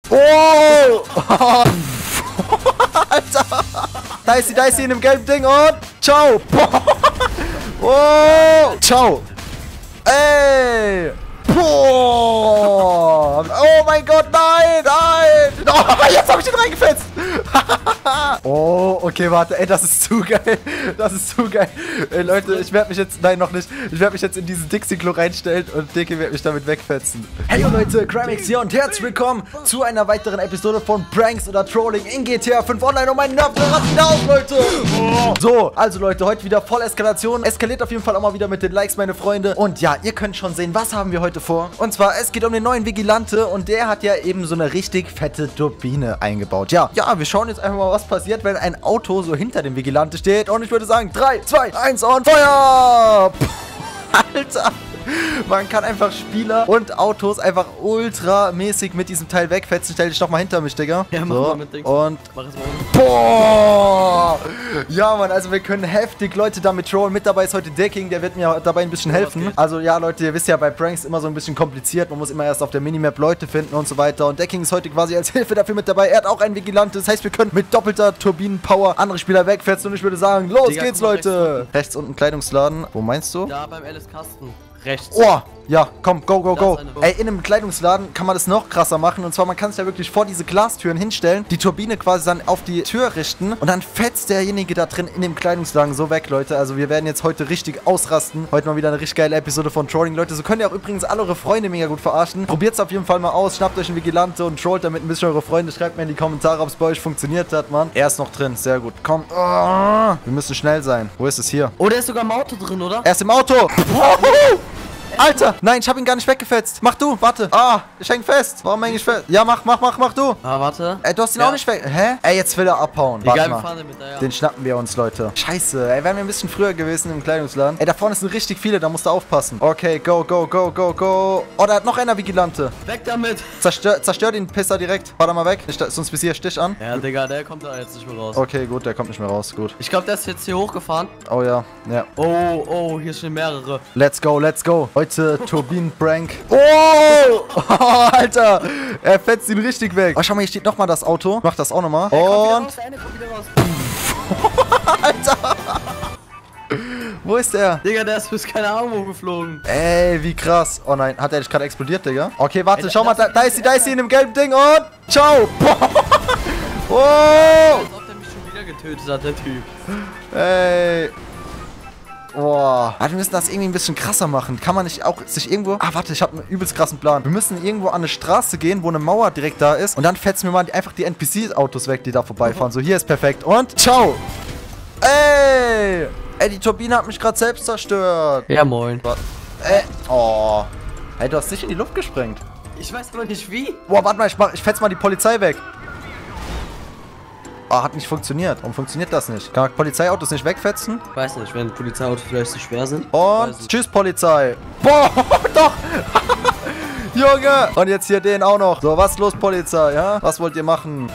Oh! Alter! Da ist sie in dem gelben Ding und ciao! Oh! Ciao! Ey! Boah! Oh mein Gott, nein! Nein! Oh, jetzt habe ich den reingefetzt! Oh, okay, warte. Ey, das ist zu geil. Das ist zu geil. Ey, Leute, ich werde mich jetzt... Nein, noch nicht. Ich werde mich jetzt in diesen Dixie-Klo reinstellen und Dicke wird mich damit wegfetzen. Hey, Leute, Crimex hier und herzlich willkommen zu einer weiteren Episode von Pranks oder Trolling in GTA 5 Online. Und mein Nerv rast wieder aus, Leute. So, also Leute, heute wieder voll Eskalation. Eskaliert auf jeden Fall auch mal wieder mit den Likes, meine Freunde. Und ja, ihr könnt schon sehen, was haben wir heute vor. Und zwar, es geht um den neuen Vigilante und der hat ja eben so eine richtig fette Turbine eingebaut. Ja, wir schauen jetzt einfach mal, was passiert, wenn ein Auto so hinter dem Vigilante steht. Und ich würde sagen, 3, 2, 1 und Feuer! Alter! Man kann einfach Spieler und Autos einfach ultramäßig mit diesem Teil wegfetzen. Stell dich doch mal hinter mich, Digga. Ja, mach mal mit Dings. Und mach es mal. Boah! Ja, Mann, also wir können heftig Leute damit trollen. Mit dabei ist heute Decking, der wird mir dabei ein bisschen helfen. Also ja, Leute, ihr wisst ja, bei Pranks immer so ein bisschen kompliziert. Man muss immer erst auf der Minimap Leute finden und so weiter. Und Decking ist heute quasi als Hilfe dafür mit dabei. Er hat auch ein Vigilante. Das heißt, wir können mit doppelter Turbinenpower andere Spieler wegfetzen. Und ich würde sagen, los Digga, geht's, Leute. Rechts unten Kleidungsladen. Wo meinst du? Da beim Alice Kasten. Rechts. Oh, ja, komm, go. Ey, in einem Kleidungsladen kann man das noch krasser machen. Und zwar, man kann es ja wirklich vor diese Glastüren hinstellen, die Turbine quasi dann auf die Tür richten und dann fetzt derjenige da drin in dem Kleidungsladen so weg, Leute. Also wir werden jetzt heute richtig ausrasten. Heute mal wieder eine richtig geile Episode von Trolling, Leute. So könnt ihr auch übrigens alle eure Freunde mega gut verarschen. Probiert es auf jeden Fall mal aus. Schnappt euch einen Vigilante und trollt damit ein bisschen eure Freunde. Schreibt mir in die Kommentare, ob es bei euch funktioniert hat, Mann. Er ist noch drin, sehr gut. Komm. Oh, wir müssen schnell sein. Wo ist es hier? Oh, der ist sogar im Auto drin, oder? Er ist im Auto. Alter, nein, ich hab ihn gar nicht weggefetzt. Mach du, warte. Ah, ich häng fest. Warum häng ich fest? Ja, mach du. Ah, warte. Ey, du hast ihn auch nicht weg. Hä? Ey, jetzt will er abhauen. Warte mal. Mit, ja. Den schnappen wir uns, Leute. Scheiße, ey, wären wir ein bisschen früher gewesen im Kleidungsladen. Ey, da vorne sind richtig viele, da musst du aufpassen. Okay, go. Oh, da hat noch einer Vigilante. Weg damit. Zerstör den Pisser direkt. Fahr da mal weg, sonst bis hier Stich an. Ja, Digga, der kommt da jetzt nicht mehr raus. Okay, gut, der kommt nicht mehr raus, gut. Ich glaube, der ist jetzt hier hochgefahren. Oh ja. Oh, hier stehen mehrere. Let's go. Heute Turbinen-Prank. Oh, Alter. Er fetzt ihn richtig weg. Oh, schau mal, hier steht nochmal das Auto. Mach das auch nochmal. Und... Kommt wieder raus. Alter. Wo ist der? Digga, der ist bis keine Ahnung wo geflogen. Ey, wie krass. Oh nein, hat er dich gerade explodiert, Digga? Okay, warte, schau mal, da ist sie in dem gelben Ding und... Ciao. Oh. Als ob der mich schon wieder getötet hat, der Typ. Ey. Boah. Wir müssen das irgendwie ein bisschen krasser machen. Kann man nicht auch sich irgendwo... Ah, warte, ich habe einen übelst krassen Plan. Wir müssen irgendwo an eine Straße gehen, wo eine Mauer direkt da ist. Und dann fetzen wir mal einfach die NPC-Autos weg, die da vorbeifahren. So, hier ist perfekt. Und ciao. Ey, die Turbine hat mich gerade selbst zerstört. Ja, moin. Oh. Ey, du hast dich in die Luft gesprengt. Ich weiß aber nicht wie. Boah, warte mal, ich fetz mal die Polizei weg. Oh, hat nicht funktioniert. Warum funktioniert das nicht? Kann man Polizeiautos nicht wegfetzen? Weiß nicht, wenn Polizeiautos vielleicht zu schwer sind. Und tschüss, Polizei. Boah, doch. Junge. Und jetzt hier den auch noch. So, was ist los, Polizei? Ja? Was wollt ihr machen?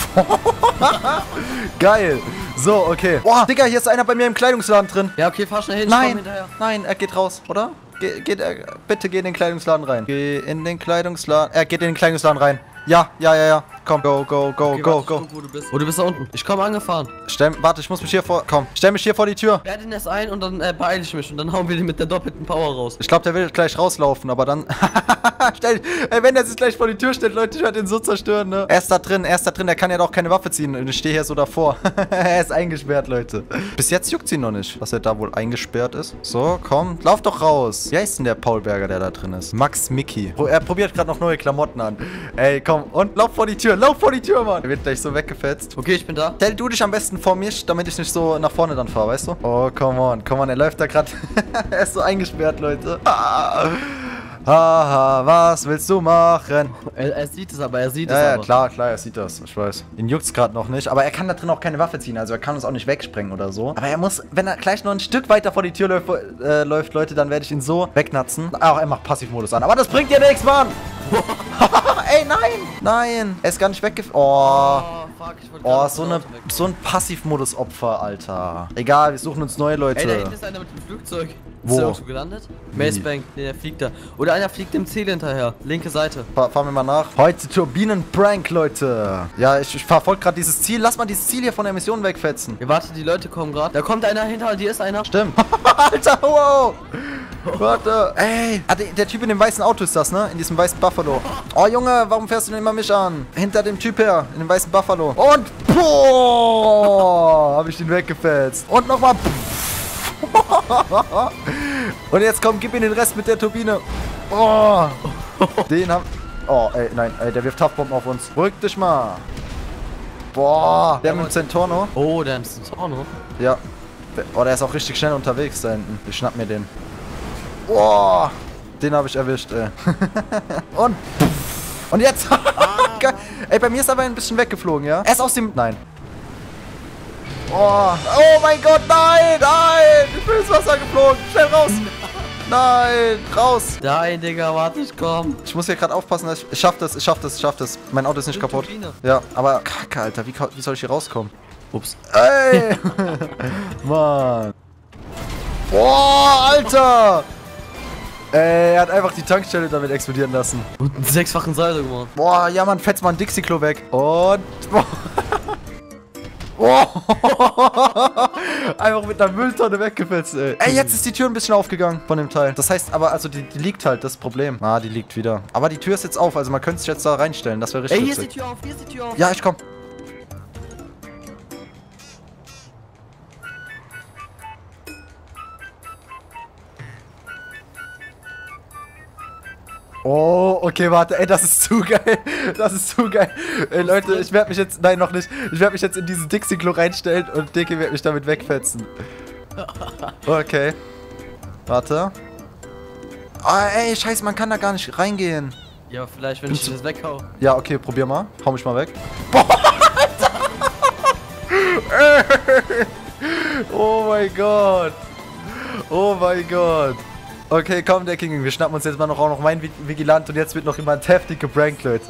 Geil. So, okay. Boah, Digga, hier ist einer bei mir im Kleidungsladen drin. Ja, okay, fahr schnell hin. Nein, er geht raus, oder? Bitte geh in den Kleidungsladen rein. Geh in den Kleidungsladen. Er geht in den Kleidungsladen rein. Ja. Komm, go. Okay, warte, wo du bist. Oh, du bist da unten. Ich komme angefahren. Warte, ich muss mich hier vor... Komm, stell mich hier vor die Tür. Werde ihn erst ein und dann beeile ich mich. Und dann hauen wir den mit der doppelten Power raus. Ich glaube, der will gleich rauslaufen, aber dann... Ey, wenn der sich gleich vor die Tür stellt, Leute, ich werde ihn so zerstören, ne? Er ist da drin, der kann ja doch keine Waffe ziehen. Und ich stehe hier so davor. Er ist eingesperrt, Leute. Bis jetzt juckt ihn noch nicht, dass er da wohl eingesperrt ist. So, komm, lauf doch raus. Wie heißt denn der Paulberger, der da drin ist? Max Mickey. Er probiert gerade noch neue Klamotten an. Ey, komm, und lauf vor die Tür, Mann. Er wird gleich so weggefetzt. Okay, ich bin da. Stell du dich am besten vor mich, damit ich nicht so nach vorne dann fahre, weißt du? Oh, come on, er läuft da gerade. Er ist so eingesperrt, Leute. Haha, was willst du machen? Er sieht es aber, Ja, klar, er sieht das, ich weiß. Ihn juckt's gerade noch nicht, aber er kann da drin auch keine Waffe ziehen, also er kann uns auch nicht wegsprengen oder so. Aber er muss, wenn er gleich noch ein Stück weiter vor die Tür läuft, Leute, dann werde ich ihn so wegnatzen. Ach, er macht Passivmodus an, aber das bringt dir nichts, Mann! ey, nein. Nein. Er ist gar nicht weggeflogen. Oh, fuck, ich wollte gerade So ein Passivmodus-Opfer, Alter. Egal, wir suchen uns neue Leute. Ey, da hinten ist einer mit dem Flugzeug. Wo? Ist der irgendwo gelandet? Macebank, nee, der fliegt da. Oder einer fliegt dem Ziel hinterher. Linke Seite. Fahren wir mal nach. Heute Turbinen-Prank, Leute. Ja, ich verfolge gerade dieses Ziel. Lass mal dieses Ziel hier von der Mission wegfetzen. Ja, warte, die Leute kommen gerade. Da kommt einer hinter dir, ist einer. Stimmt. Alter, wow. Warte. Ey. Ah, der Typ in dem weißen Auto ist das, ne? In diesem weißen Buffalo. Oh, Junge, warum fährst du denn immer mich an? Hinter dem Typ her, in dem weißen Buffalo. Und boah, habe ich den weggefetzt. Und nochmal. Und jetzt komm, gib mir den Rest mit der Turbine. Oh. Den haben... Oh, ey, nein, ey, der wirft Haftbomben auf uns. Beruhig dich mal. Boah, der mit dem Centorno. Oh, der ist ein Centorno. Ja. Oh, der ist auch richtig schnell unterwegs da hinten. Ich schnapp mir den. Boah, den habe ich erwischt, ey. Und jetzt... Ey, bei mir ist aber ein bisschen weggeflogen, ja? Er ist aus dem... Nein. Oh mein Gott, nein, nein! Ich bin ins Wasser geflogen. Schnell raus. Nein, raus. Nein, Digga, warte, ich komm. Ich muss hier gerade aufpassen, dass ich schaff das. Mein Auto ist nicht kaputt. Turbine. Ja, aber kacke, Alter, wie soll ich hier rauskommen? Ups. Ey! Mann. Boah, Alter! Ey, er hat einfach die Tankstelle damit explodieren lassen. Und einen 6-fachen Saldo gemacht. Boah, ja, Mann, fetzt mal ein Dixie-Klo weg. Und... Boah. Einfach mit einer Mülltonne weggefetzt, ey. Ey, jetzt ist die Tür ein bisschen aufgegangen von dem Teil. Das heißt aber, also die liegt halt, das Problem. Ah, die liegt wieder. Aber die Tür ist jetzt auf, also man könnte sich jetzt da reinstellen. Das wäre richtig Ey, hier witzig. ist die Tür auf, hier ist die Tür auf. Ja, ich komm. Oh, okay, warte. Ey, das ist zu geil. Das ist zu geil. Ey, Leute, ich werde mich jetzt... Nein, noch nicht. Ich werde mich jetzt in diesen Dixie-Klo reinstellen und Dicky wird mich damit wegfetzen. Okay. Warte. Ah, ey, scheiße, man kann da gar nicht reingehen. Ja, vielleicht, wenn ich das weghau. Ja, okay, probier mal. Hau mich mal weg. Boah, Alter. Oh mein Gott. Oh mein Gott. Okay, komm, der King, wir schnappen uns jetzt mal auch noch meinen Vigilant und jetzt wird noch jemand heftig gebrankt, Leute.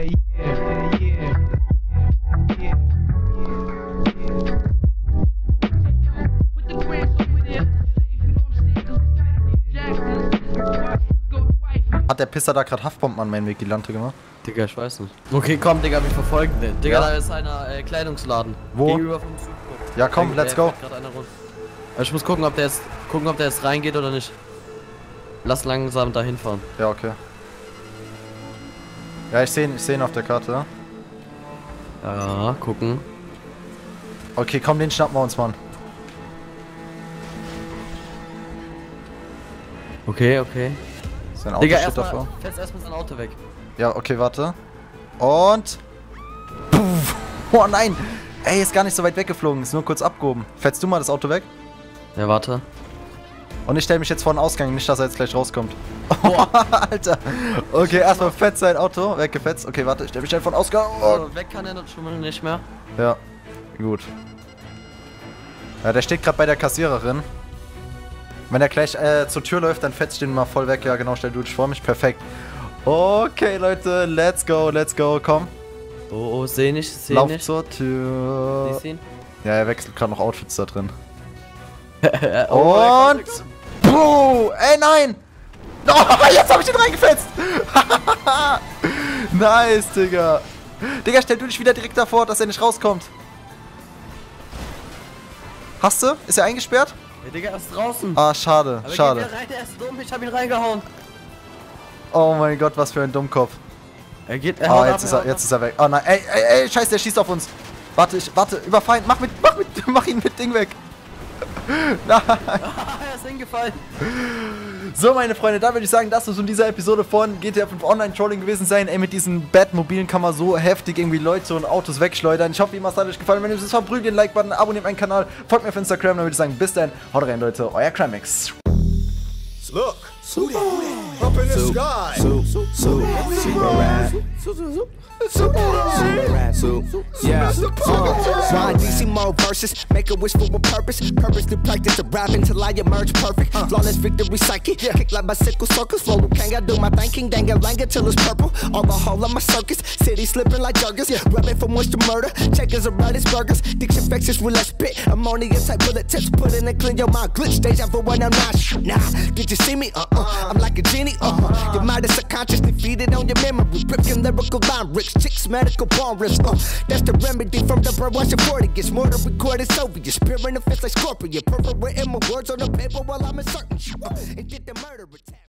Hat der Pisser da gerade Haftbomben an meinen Vigilante gemacht? Digga, ich weiß nicht. Okay, komm, Digga, wir verfolgen den. Digga, Ja. da ist einer Kleidungsladen. Wo? Gegenüber vom Zug. Ja, komm, let's go. Fährt grad einer runter. Ich muss gucken, ob der jetzt reingeht oder nicht. Lass langsam dahin fahren. Ja, okay. Ja, ich seh ihn auf der Karte. Ja, gucken. Okay, komm, den schnappen wir uns, Mann. Okay, okay. Sein Auto Digga, steht davor. fährst erstmal sein Auto weg. Ja, okay, warte. Und... Puff. Oh nein! Ey, ist gar nicht so weit weggeflogen, ist nur kurz abgehoben. Fährst du mal das Auto weg? Ja, warte. Und ich stelle mich jetzt vor den Ausgang, nicht, dass er jetzt gleich rauskommt. Oh, Alter. Okay, erstmal fetzt sein Auto, weggefetzt. Okay, warte, ich stelle mich schnell vor den Ausgang. Oh, weg kann er schon mal nicht mehr. Ja, gut. Ja, der steht gerade bei der Kassiererin. Wenn er gleich zur Tür läuft, dann fetzt ich den mal voll weg. Ja, genau, stell du dich vor mich. Perfekt. Okay, Leute, let's go, komm. Oh, seh nicht. Lauf zur Tür. Siehst du ihn? Ja, er wechselt gerade noch Outfits da drin. Oh, Und... Puh, ey, nein! Oh, jetzt habe ich den reingefetzt! Nice, Digga. Digga, stell du dich wieder direkt davor, dass er nicht rauskommt. Hast du? Ist er eingesperrt? Ja, Digga, er ist draußen. Ah, schade, Aber schade. Geht wieder rein, der ist dumm, ich hab ihn reingehauen. Oh mein Gott, was für ein Dummkopf. Er geht, Ah, jetzt ist er weg. Oh nein, ey, scheiße, der schießt auf uns. Warte, überfallen. Mach ihn mit Ding weg. Nein. Er ist hingefallen. So, meine Freunde, da würde ich sagen, das ist in dieser Episode von GTA 5 Online-Trolling gewesen sein. Ey, mit diesen Batmobilen kann man so heftig irgendwie Leute und Autos wegschleudern. Ich hoffe, ihm hat euch gefallen. Wenn ihr es verbrüht, den Like-Button, abonniert meinen Kanal, folgt mir auf Instagram. Dann würde ich sagen, bis dann, haut rein, Leute, euer Crimex. Look, up in the sky. Super rad. Yeah. Rhyme DC mode verses, make a wish for a purpose. Purpose to practice the rap until I emerge perfect. Flawless victory psyche, kick like bicycle circus. Flow Kanga, do my thinking, dang it, lang it till it's purple. Alcohol on my circus, city slipping like jerkers. Rubbing for moisture murder, checkers are right as burgers. Diction vexes with less spit. Ammonia type bullet tips, put in and clean your mind. Glitch deja vu when I'm not. Nah, did you see me? I'm like a genie. Your mind is subconscious, defeated on your memory. Rip your lyrical line, rich chicks, medical bomb rips. That's the remedy from the bird watching 40. Gets more to recorded Soviet. Spirit in the fist like Scorpion. Perforating my words on the paper while I'm inserting. And did the murder attack.